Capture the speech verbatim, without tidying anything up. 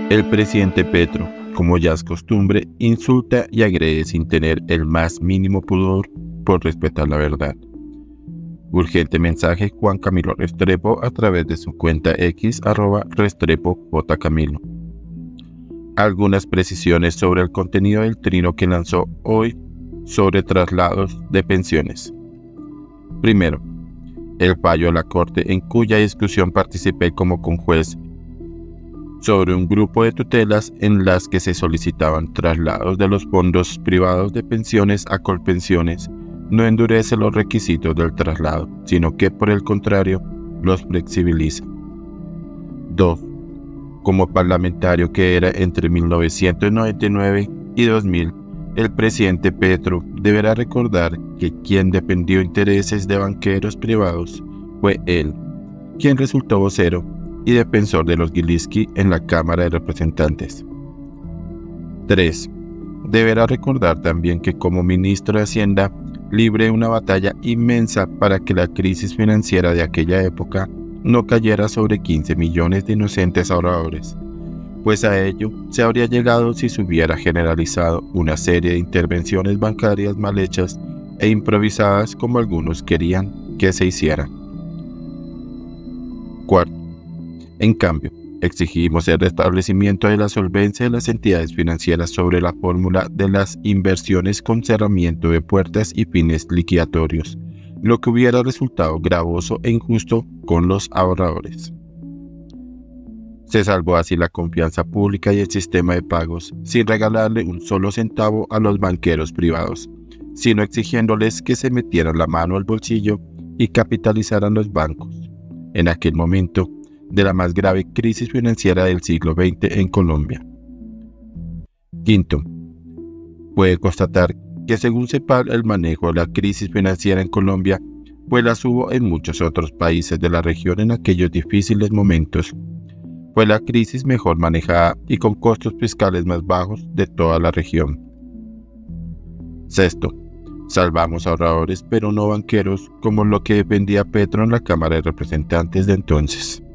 El presidente Petro, como ya es costumbre, insulta y agrede sin tener el más mínimo pudor por respetar la verdad. Urgente mensaje Juan Camilo Restrepo a través de su cuenta X arroba Restrepo J. Camilo. Algunas precisiones sobre el contenido del trino que lanzó hoy sobre traslados de pensiones. Primero, el fallo de la Corte en cuya discusión participé como conjuez sobre un grupo de tutelas en las que se solicitaban traslados de los fondos privados de pensiones a Colpensiones, no endurece los requisitos del traslado, sino que por el contrario los flexibiliza. dos. Como parlamentario que era entre mil novecientos noventa y nueve y dos mil, el presidente Petro deberá recordar que quien defendió intereses de banqueros privados fue él, quien resultó vocero y defensor de los Gilinski en la Cámara de Representantes. tres. Deberá recordar también que como ministro de Hacienda libré una batalla inmensa para que la crisis financiera de aquella época no cayera sobre quince millones de inocentes ahorradores, pues a ello se habría llegado si se hubiera generalizado una serie de intervenciones bancarias mal hechas e improvisadas como algunos querían que se hicieran. Cuarto. En cambio, exigimos el restablecimiento de la solvencia de las entidades financieras sobre la fórmula de las inversiones con cerramiento de puertas y fines liquidatorios, lo que hubiera resultado gravoso e injusto con los ahorradores. Se salvó así la confianza pública y el sistema de pagos, sin regalarle un solo centavo a los banqueros privados, sino exigiéndoles que se metieran la mano al bolsillo y capitalizaran los bancos, en aquel momento de la más grave crisis financiera del siglo veinte en Colombia. Quinto, puede constatar que según CEPAL el manejo de la crisis financiera en Colombia pues las hubo en muchos otros países de la región en aquellos difíciles momentos. Fue la crisis mejor manejada y con costos fiscales más bajos de toda la región. Sexto, salvamos ahorradores pero no banqueros como lo que defendía Petro en la Cámara de Representantes de entonces.